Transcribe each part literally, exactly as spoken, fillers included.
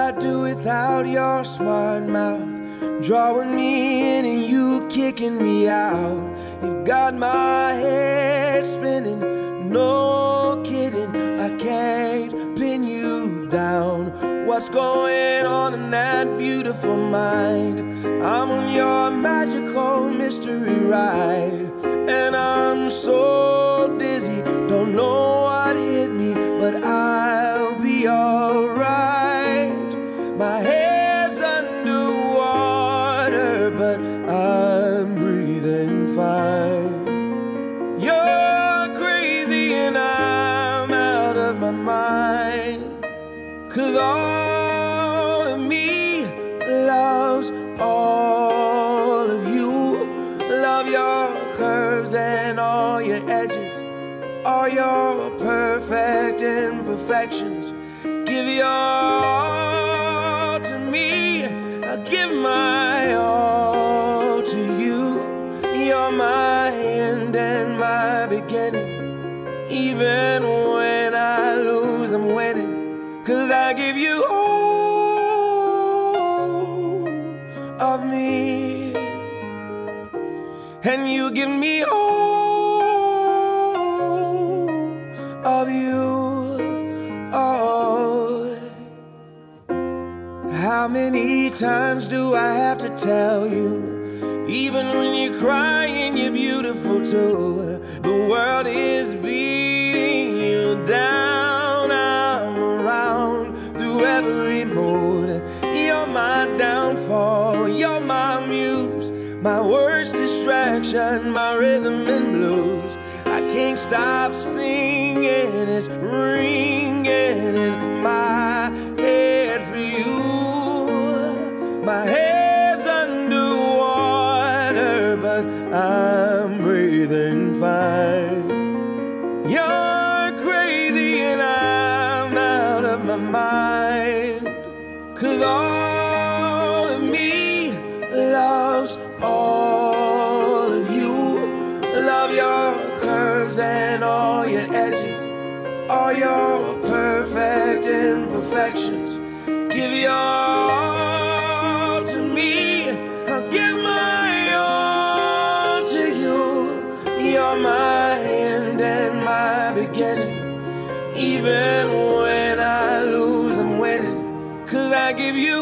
I do without your smart mouth? Drawing me in and you kicking me out. You've got my head spinning, no kidding. I can't pin you down. What's going on in that beautiful mind? I'm on your magical mystery ride, and I'm so dizzy, don't know what hit me, but I'll be alright. My head's underwater, but I'm breathing fine. You're crazy and I'm out of my mind, 'cause all of me loves all of you. Love your curves and all your edges, all your perfect imperfections. Give your all to me, I'll give my all to you. You're my end and my beginning. Even when I lose, I'm winning, 'cause I give you all of me, and you give me all of you. Oh, how many times do I have to tell you? Even when you're crying, you're beautiful too. The world is beating you down. I'm around through every mood. You're my downfall, you're my muse, my worst distraction, my rhythm and blues. I can't stop singing, it's ringing in my head for you. My head's underwater, but I'm breathing fine. You're crazy and I'm out of my mind, 'cause all of me loves all of you. Love your curves and all your edges, all your perfect imperfections. Give your all to me, I'll give my all to you. You're my end and my beginning. Even when I lose, I'm winning, 'cause I give you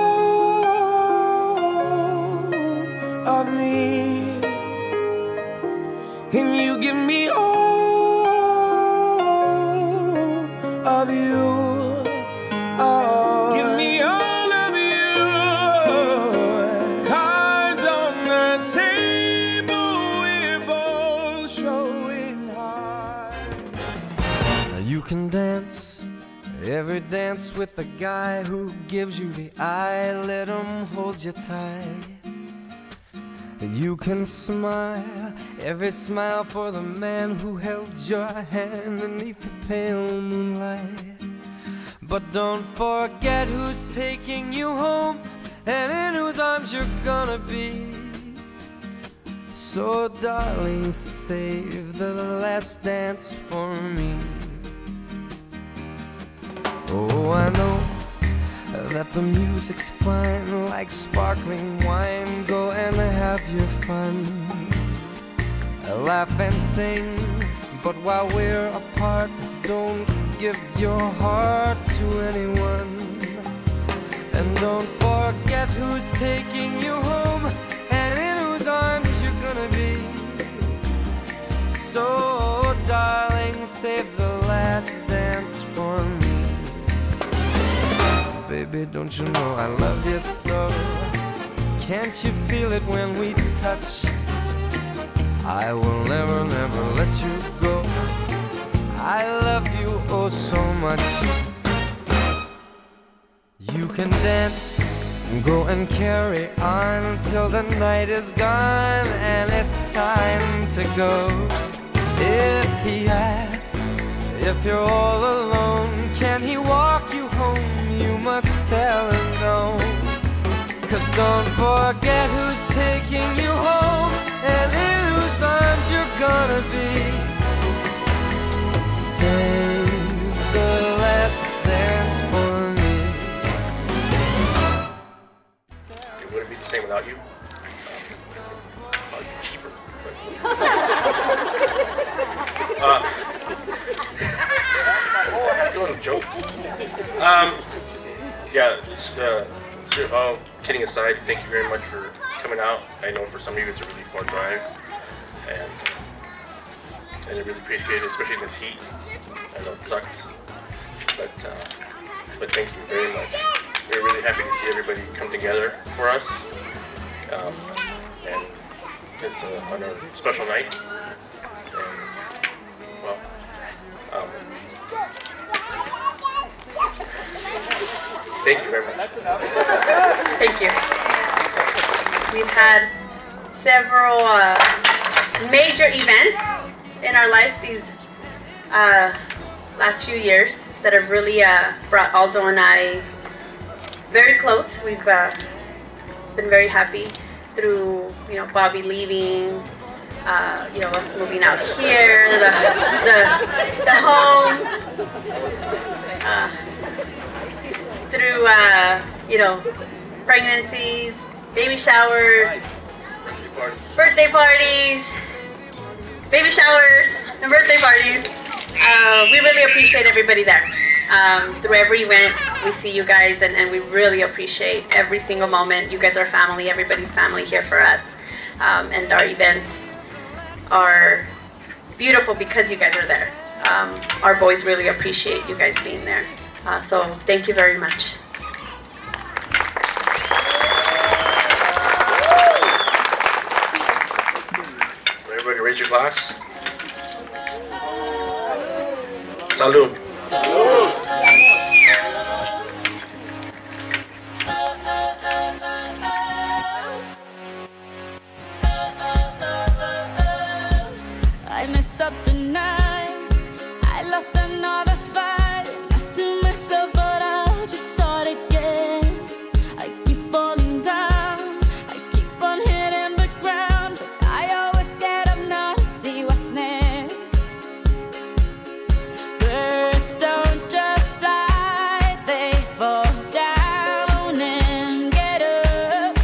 all of me, and you give me all of you. Oh, give me all of you. Cards on the table, we're both showing hard. Now you can dance every dance with the guy who gives you the eye. Let him hold you tight. You can smile every smile for the man who held your hand beneath the pale moonlight. But don't forget who's taking you home and in whose arms you're gonna be. So darling, save the last dance for me. Oh, I know that the music's fine, like sparkling wine. Go and have your fun, laugh and sing, but while we're apart, don't give your heart to anyone. And don't forget who's taking you home and in whose arms you're gonna be. So darling, save the last dance for me. Baby, don't you know I love you so? Can't you feel it when we touch? I will never, never let you go. I love you oh so much. You can dance, go and carry on till the night is gone and it's time to go. If he asks if you're all alone, can he walk you home? You must tell him no, 'cause don't forget who's taking you home and in whose arms you're gonna be. Save the last dance for me. without you. Probably cheaper. But uh, that's a little joke. Um, yeah, it's, uh, so, uh, kidding aside, thank you very much for coming out. I know for some of you it's a really far drive, and and I really appreciate it, especially in this heat. I know it sucks, but uh, but thank you very much. We're really happy to see everybody come together for us, um, and it's a, on a special night. And well, um, thank you very much. Thank you. We've had several uh, major events in our life these uh, last few years that have really uh, brought Aldo and I very close. We've uh, been very happy through, you know, Bobby leaving, uh, you know, us moving out here, the the, the home, uh, through uh, you know, pregnancies, baby showers, birthday parties, baby showers, and birthday parties. Uh, we really appreciate everybody there. Um, through every event, we see you guys, and, and we really appreciate every single moment. You guys are family, everybody's family here for us. Um, and our events are beautiful because you guys are there. Um, our boys really appreciate you guys being there. Uh, so thank you very much. Everybody raise your glass. Salud. I messed up tonight. I lost another fight. Lost to myself, but I'll just start again. I keep falling down. I keep on hitting the ground, but I always get up now to see what's next. Birds don't just fly, they fall down and get up.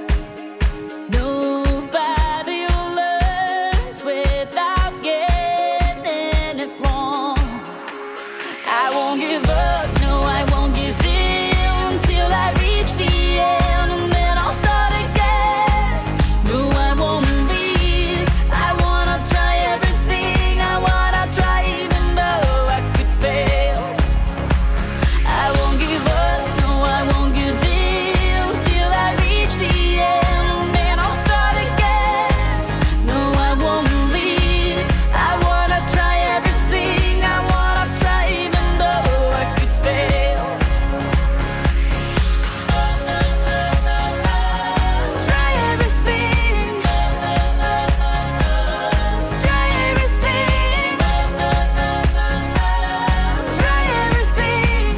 Nobody learns without getting it wrong. I won't give up, no, I won't give in till I reach the end, and then I'll start again. No, I won't leave. I wanna try everything. I wanna try even though I could fail. I won't give up, no, I won't give in till I reach the end, and then I'll start again. No, I won't leave. I wanna try everything. I wanna try even though I could fail. Try everything. Try everything. Try everything.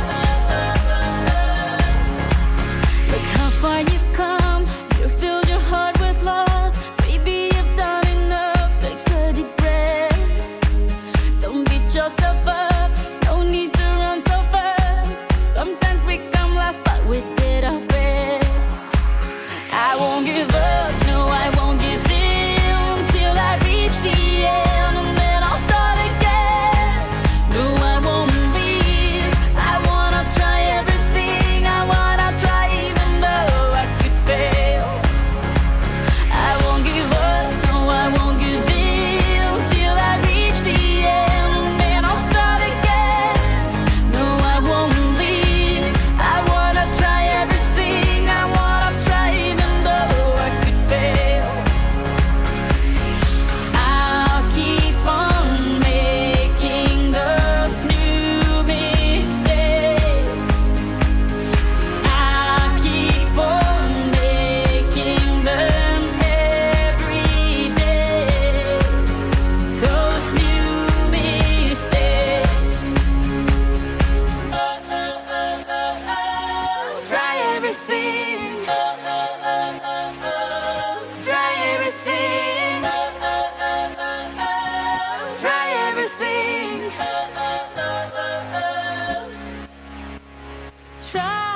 Look how far you've come. You filled your heart with love. Baby, you've done enough. Take a deep breath. Don't beat yourself up. No need to run so fast. Sometimes we come last, but we did our best. I won't give up, no, I won't give in till I reach the end, and then I'll start again. No, I won't leave. I wanna try everything. I wanna try even though I could fail. I won't give up, no, I won't give in till I reach the end, and then I'll start again. No, I won't leave. I wanna try everything. I wanna try even though I could fail. I'll keep on making those new mistakes. I'll keep on making them every day. Those new mistakes. Try everything. Try everything. Try everything. Try